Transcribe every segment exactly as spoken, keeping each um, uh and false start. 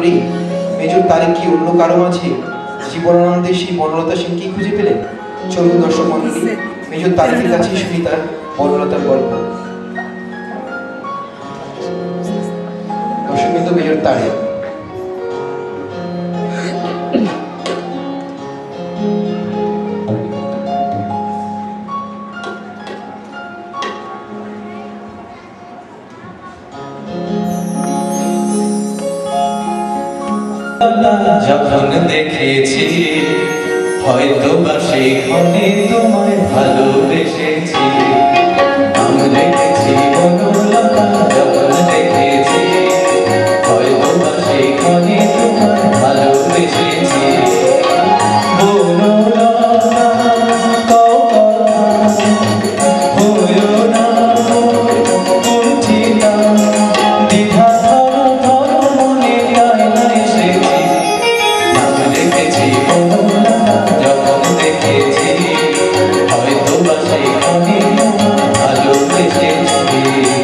মণ্ডলী, মেজর তারিক কি অন্য কারো মাঝে জীবনানন্দে সেই বনলতা সেনকে খুঁজে পেলেন? চলুন দর্শক মণ্ডলী, মেজর তারিকের কাছে শুনি তার বনলতার গল্প। দর্শক বিন্দু, মেজর তারিক। যখন দেখেছি হয়তো বা সেখানে তোমায় ভালোবেসেছি, আমি দেখেছি বনলতা, যখন দেখেছি হয়তো বা সেখানে তোমায় ভালোবেসেছি। বনলতা হইও না কুণ্ঠিতা, দ্বিধা ধরো ধরো মনে আয়না এসেছি। আমি দেখেছি বনলতা, যখন দেখেছি হয়তো বা সেখানে ভালোবেসেছি।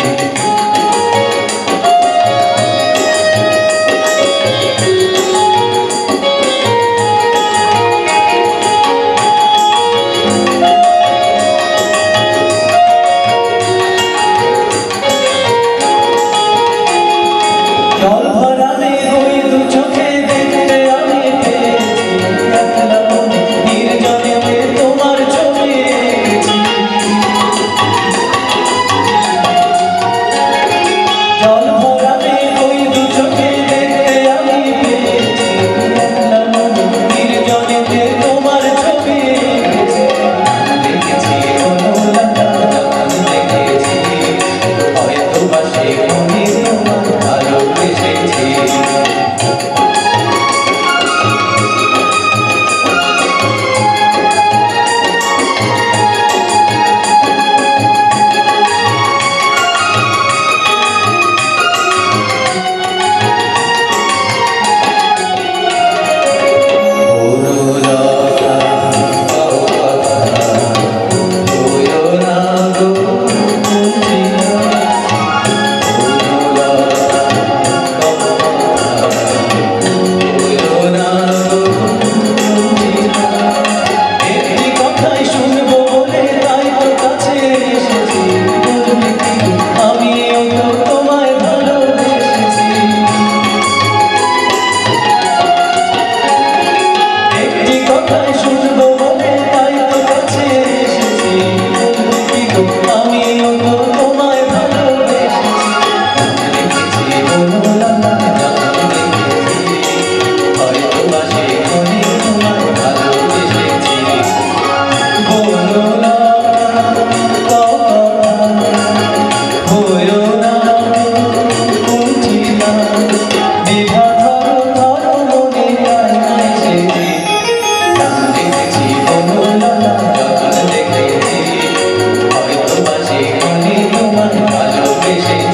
জল ভরা ওই দু চোখে দেখতে আমি পেয়েছি, একলা মনে নির্জনেতে তোমার ছবি এঁকেছি। জল ভরা ওই দু চোখে দেখতে আমি পেয়েছি, একলা মনে নির্জনেতে তোমার ছবি এঁকেছি। দেখেছি বনলতা, যখন দেখেছি হয়তো বা সেখানে তোমার ভালোবেসেছি। Thank you.